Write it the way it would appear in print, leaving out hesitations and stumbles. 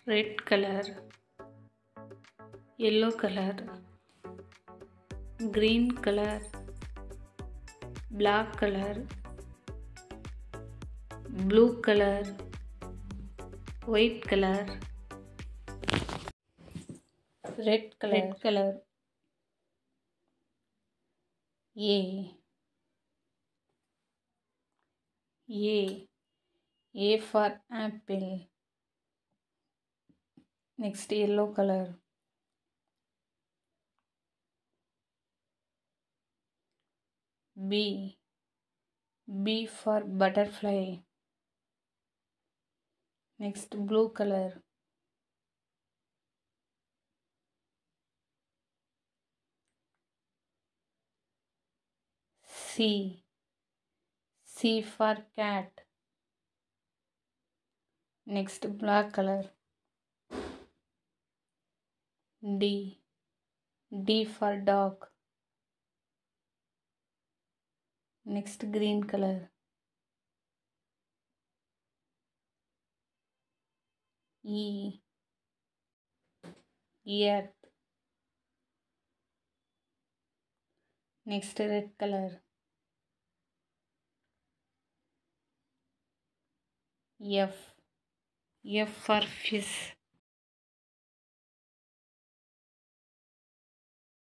red color, yellow color, green color, black color, blue color, white color, red color, A for apple. Next, yellow color. B for butterfly. Next, blue color. C for cat. Next, black color. D for dog. Next, green color. E, earth. Next, red color. F for fish.